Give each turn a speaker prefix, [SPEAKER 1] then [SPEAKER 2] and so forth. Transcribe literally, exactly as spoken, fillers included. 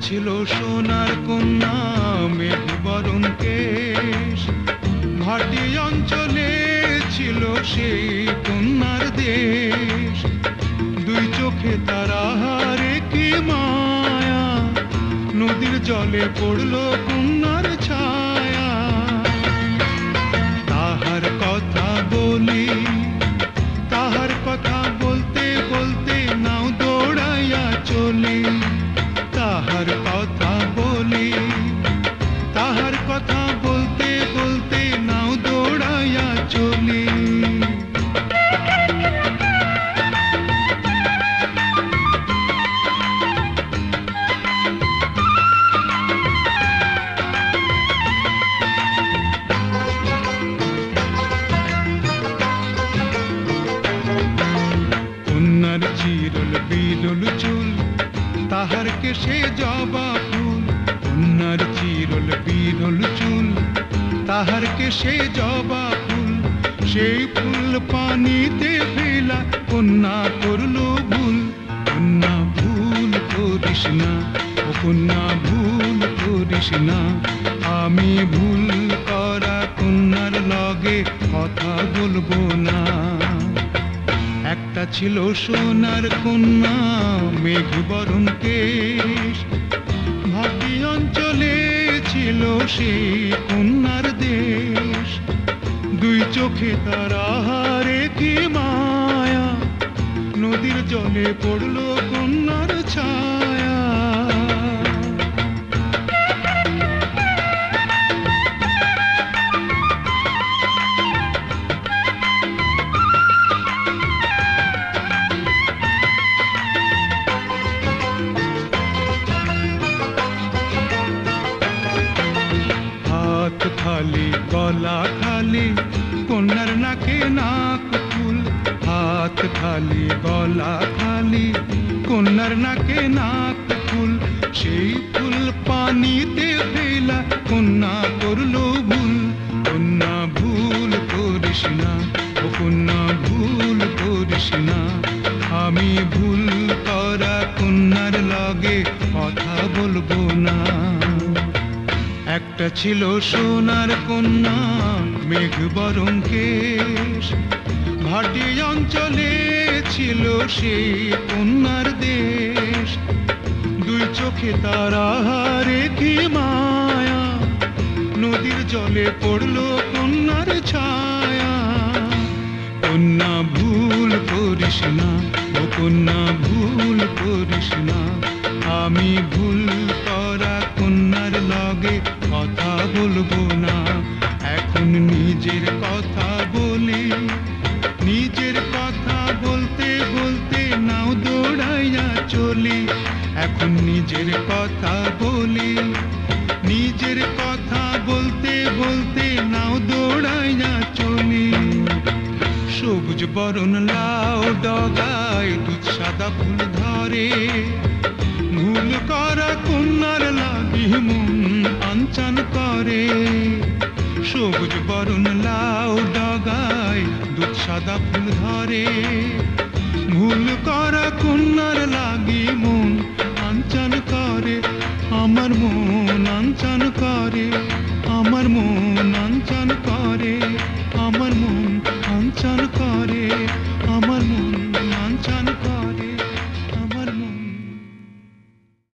[SPEAKER 1] ছিল সোনার কন্যা মেঘ বরণ কেশ, ভাটি অঞ্চলে ছিল সেই কন্যার দেশ। দুই চোখে তারা হারে কি মায়া, নদীর জলে পড়ল কন্যার ছায়া। তাহার কথা বলি, তাহার কথা বলতে বলতে নাও দৌড়াইয়া চলি। তাহার কথা বলি, তাহার কথা বলতে বলতে নাও দৌড়াইয়া চলি। কন্যার চিরল বিরল চুল, তাহার কেশে জবা ফুল। কন্যার চিরল বিরল চুল, তাহার কেশে জবা ফুল। সেই ফুল পানিতে ফেলা কন্যা করল ভুল। কন্যা ভুল করিস না, ও কন্যা ভুল করিস না। আমি ভুল করা কন্যার লগে কথা বলবো না। একটা ছিল সোনার কন্যা মেঘ বরণ কেশ, ভাটি অঞ্চলে ছিল সেই কন্যার দেশ। দুই চোখে তারা হারে কি মায়া, নদীর জলে পড়ল কন্যার ছায়া। হাত খালি গলা খালি কন্যার নাকে নাক ফুল। হাত খালি গলা খালি কন্যার নাকে নাক ফুল। সেই ফুল পানিতে ফেলা কন্যা করল ভুল। কন্যা ভুল করিস না, ও কন্যা ভুল করিস না। আমি ভুল করা কন্যার লগে কথা বলবো না। একটা ছিল সোনার কন্যা মেঘ বরণ কেশ, ভাটি অঞ্চলে ছিল সেই কন্যার দেশ। দুই চোখে তারা হারে কি মায়া, নদীর জলে পড়ল কন্যার ছায়া। কন্যা ভুল করিস না, ও কন্যা ভুল করিস না। আমি ভুল করা কন্যার লগে কথা বলবো না। এখন নিজের কথা বলি, নিজের কথা বলতে বলতে নাও দৌড়াইয়া চলি। এখন নিজের কথা বলি, নিজের কথা বলতে বলতে নাও দৌড়াইয়া চলি। সবুজ বরণ লাউ ডগায় দুধ সাদা ফুল ধরে, ভুল করা কন্যার লাগি মন আনচান করে। সবুজ বরণ লাউ ডগায় দুধ সাদা ফুল ধরে, ভুল করা কন্যার লাগি মন আনচান করে। আমার মন আনচান করে, আমার মন